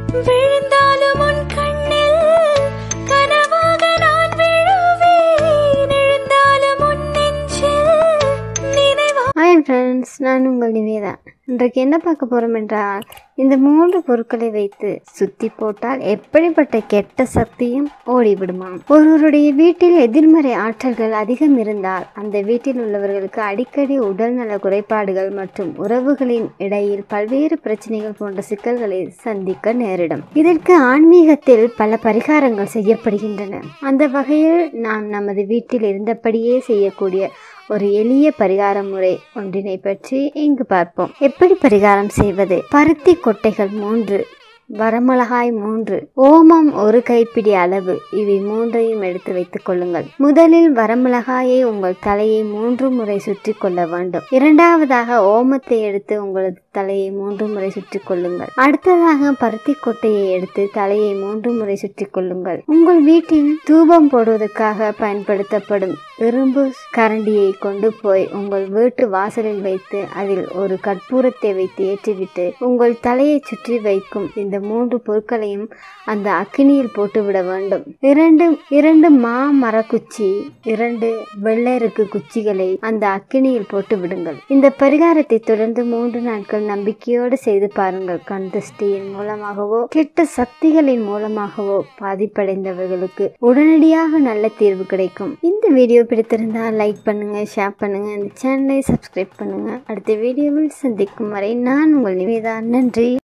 விழுந்தாலும் உன் கண்ணில் கனவாக நான் விழுவேன், எழுந்தாலும் உன் நெஞ்சில் நினைவா. ஹாய் ஃப்ரெண்ட்ஸ், நான் உங்கள் நிவேதா. இன்றைக்கு என்ன பார்க்க போகிறோம் என்றால், இந்த 3 பொருட்களை வைத்து சுத்தி போட்டால் எப்படிப்பட்ட கெட்ட சக்தியும் ஓடிவிடுமாம். ஒருவருடைய வீட்டில் எதிர்மறை ஆற்றல்கள் அதிகம் இருந்தால் அந்த வீட்டில் உள்ளவர்களுக்கு அடிக்கடி உடல்நல குறைபாடுகள் மற்றும் உறவுகளின் இடையில் பல்வேறு பிரச்சனைகள் போன்ற சிக்கல்களை சந்திக்க நேரிடும். இதற்கு ஆன்மீகத்தில் பல பரிகாரங்கள் செய்யப்படுகின்றன. அந்த வகையில் நாம் நமது வீட்டில் இருந்தபடியே செய்யக்கூடிய ஒரு எளிய பரிகார முறை ஒன்றினை பற்றி இங்கு பார்ப்போம். எப்படி பரிகாரம் செய்வது? பருத்தி கொட்டைகள் 3, வரமிளகாய் 3, ஓமம் 1 கைப்பிடி அளவு, இவை 3ஐயும் எடுத்து வைத்துக் கொள்ளுங்கள். முதலில் வரமிளகாயை உங்கள் தலையை 3 முறை சுற்றி கொள்ள வேண்டும். இரண்டாவதாக ஓமத்தை எடுத்து உங்களது தலையை 3 முறை சுற்றி கொள்ளுங்கள். அடுத்ததாக பருத்தி கொட்டையை எடுத்து தலையை 3 முறை சுற்றி கொள்ளுங்கள். உங்கள் வீட்டில் தூபம் போடுவதற்காக பயன்படுத்தப்படும் இரும்பு கரண்டியை கொண்டு போய் உங்கள் வீட்டு வாசலில் வைத்து அதில் ஒரு கற்பூரத்தை வைத்து ஏற்றிவிட்டு உங்கள் தலையை சுற்றி வைக்கும் இந்த 3 பொருட்களையும் அந்த அக்கினியில் போட்டுவிட வேண்டும். 2 மாமரக்குச்சி, 2 வெள்ளருக்கு குச்சிகளை அந்த அக்கினியில் போட்டு விடுங்கள். இந்த பரிகாரத்தை தொடர்ந்து 3 நாட்கள் நம்பிக்கையோடு செய்து பாருங்கள். கண் திருஷ்டியின் மூலமாகவோ கெட்ட சக்திகளின் மூலமாகவோ பாதிப்படைந்தவர்களுக்கு உடனடியாக நல்ல தீர்வு கிடைக்கும். இந்த வீடியோ பிடித்திருந்தால் லைக் பண்ணுங்க, ஷேர் பண்ணுங்க, இந்த சேனலை சப்ஸ்கிரைப் பண்ணுங்க. அடுத்த வீடியோவில் சந்திக்கும் வரை நான் உங்கள் நிவேதா. நன்றி.